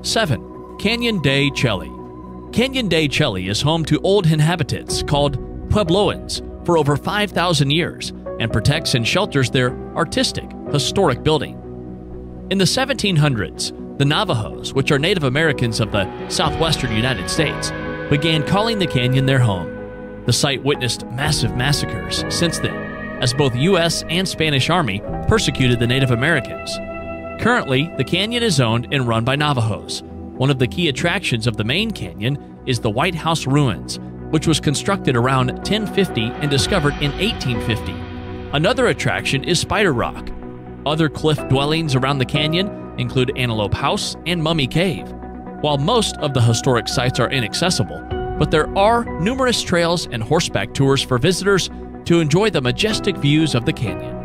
7. Canyon de Chelly. Canyon de Chelly is home to old inhabitants called Puebloans for over 5,000 years and protects and shelters their artistic, historic building. In the 1700s, the Navajos, which are Native Americans of the southwestern United States, began calling the canyon their home. The site witnessed massive massacres since then, as both U.S. and Spanish Army persecuted the Native Americans. Currently, the canyon is owned and run by Navajos. One of the key attractions of the main canyon is the White House Ruins, which was constructed around 1050 and discovered in 1850. Another attraction is Spider Rock. Other cliff dwellings around the canyon include Antelope House and Mummy Cave. While most of the historic sites are inaccessible, but there are numerous trails and horseback tours for visitors to enjoy the majestic views of the canyon.